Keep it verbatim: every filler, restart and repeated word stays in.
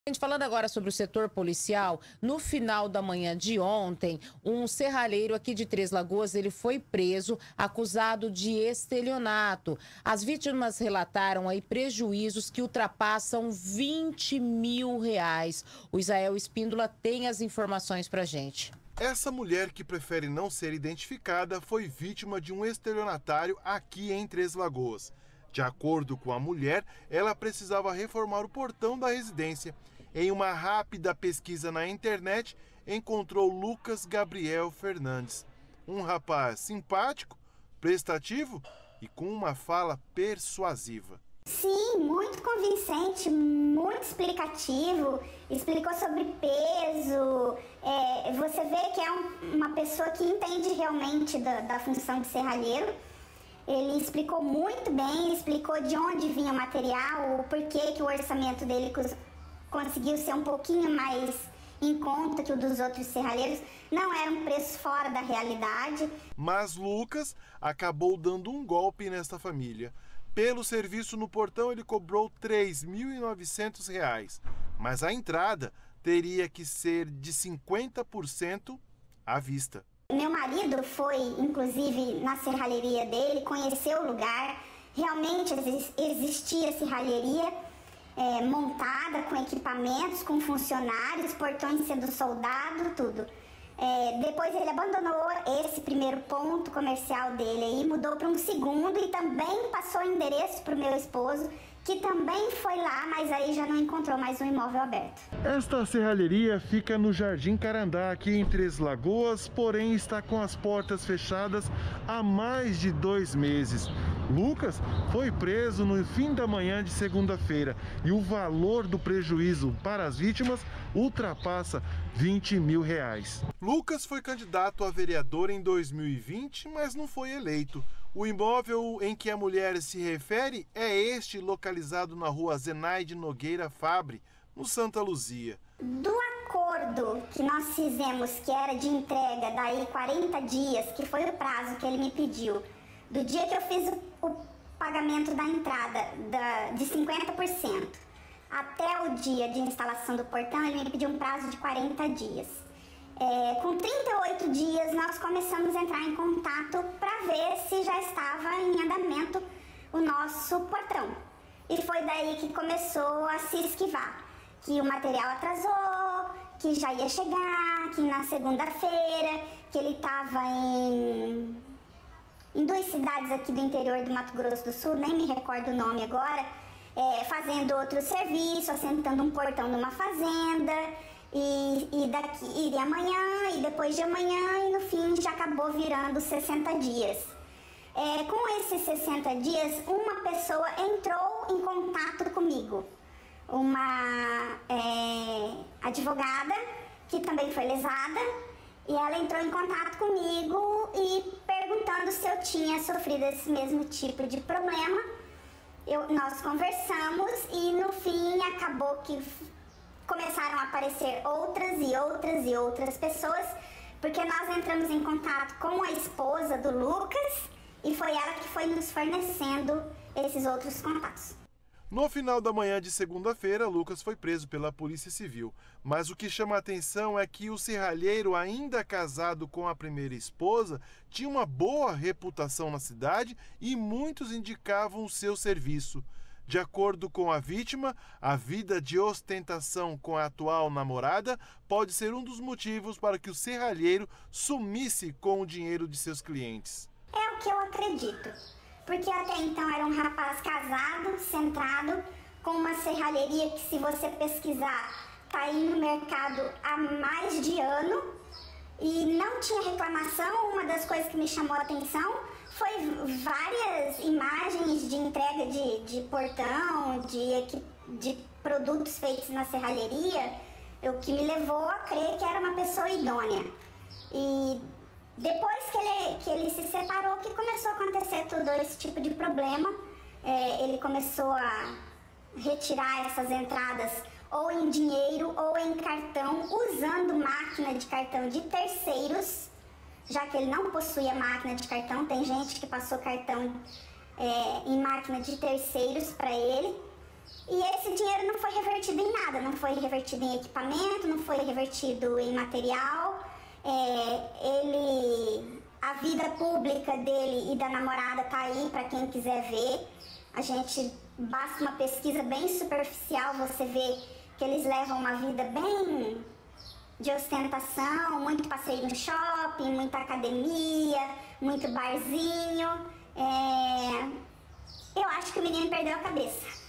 Gente, falando agora sobre o setor policial, no final da manhã de ontem, um serralheiro aqui de Três Lagoas, ele foi preso, acusado de estelionato. As vítimas relataram aí prejuízos que ultrapassam vinte mil reais. O Isael Espíndola tem as informações pra gente. Essa mulher, que prefere não ser identificada, foi vítima de um estelionatário aqui em Três Lagoas. De acordo com a mulher, ela precisava reformar o portão da residência. Em uma rápida pesquisa na internet, encontrou Lucas Gabriel Fernandes, um rapaz simpático, prestativo e com uma fala persuasiva. Sim, muito convincente, muito explicativo, explicou sobre peso, é, você vê que é um, uma pessoa que entende realmente da, da função de serralheiro. Ele explicou muito bem, explicou de onde vinha o material, o porquê que o orçamento dele conseguiu ser um pouquinho mais em conta que o dos outros serralheiros. Não era um preço fora da realidade. Mas Lucas acabou dando um golpe nesta família. Pelo serviço no portão, ele cobrou três mil e novecentos reais, mas a entrada teria que ser de cinquenta por cento à vista. Meu marido foi, inclusive, na serralheria dele, conheceu o lugar. Realmente existia serralheria é, montada, com equipamentos, com funcionários, portões sendo soldados, tudo. É, depois ele abandonou esse primeiro ponto comercial dele aí, mudou para um segundo e também passou o endereço para o meu esposo, que também foi lá, mas aí já não encontrou mais um imóvel aberto. Esta serralheria fica no Jardim Carandá, aqui em Três Lagoas, porém está com as portas fechadas há mais de dois meses. Lucas foi preso no fim da manhã de segunda-feira e o valor do prejuízo para as vítimas ultrapassa vinte mil reais. Lucas foi candidato a vereador em dois mil e vinte, mas não foi eleito. O imóvel em que a mulher se refere é este, localizado na rua Zenaide Nogueira Fabre, no Santa Luzia. Do acordo que nós fizemos, que era de entrega daí quarenta dias, que foi o prazo que ele me pediu, do dia que eu fiz o, o pagamento da entrada da, de cinquenta por cento até o dia de instalação do portão, ele me pediu um prazo de quarenta dias. É, com trinta e oito dias, nós começamos a entrar em contato para ver se já estava em andamento o nosso portão. E foi daí que começou a se esquivar, que o material atrasou, que já ia chegar, que na segunda-feira, que ele estava em, em duas cidades aqui do interior do Mato Grosso do Sul, nem me recordo o nome agora, é, fazendo outro serviço, assentando um portão numa fazenda. E, e daqui e amanhã, e depois de amanhã, e no fim já acabou virando sessenta dias. É, com esses sessenta dias, uma pessoa entrou em contato comigo. Uma é, advogada, que também foi lesada, e ela entrou em contato comigo e perguntando se eu tinha sofrido esse mesmo tipo de problema. Eu, nós conversamos e no fim acabou que começaram a aparecer outras e outras e outras pessoas, porque nós entramos em contato com a esposa do Lucas e foi ela que foi nos fornecendo esses outros contatos. No final da manhã de segunda-feira, Lucas foi preso pela Polícia Civil. Mas o que chama a atenção é que o serralheiro, ainda casado com a primeira esposa, tinha uma boa reputação na cidade e muitos indicavam o seu serviço. De acordo com a vítima, a vida de ostentação com a atual namorada pode ser um dos motivos para que o serralheiro sumisse com o dinheiro de seus clientes. É o que eu acredito, porque até então era um rapaz casado, centrado, com uma serralheria que, se você pesquisar, está aí no mercado há mais de ano e não tinha reclamação. Uma das coisas que me chamou a atenção foi várias imagens de entrega de, de portão, de, de produtos feitos na serralheria, o que me levou a crer que era uma pessoa idônea. E depois que ele, que ele se separou, que começou a acontecer todo esse tipo de problema, é, ele começou a retirar essas entradas ou em dinheiro ou em cartão, usando máquina de cartão de terceiros, já que ele não possuía máquina de cartão. Tem gente que passou cartão é, em máquina de terceiros para ele. E esse dinheiro não foi revertido em nada, não foi revertido em equipamento, não foi revertido em material. É, ele, a vida pública dele e da namorada tá aí para quem quiser ver. A gente, basta uma pesquisa bem superficial, você vê que eles levam uma vida bem de ostentação, muito passeio no shopping, muita academia, muito barzinho. É, eu acho que o menino perdeu a cabeça.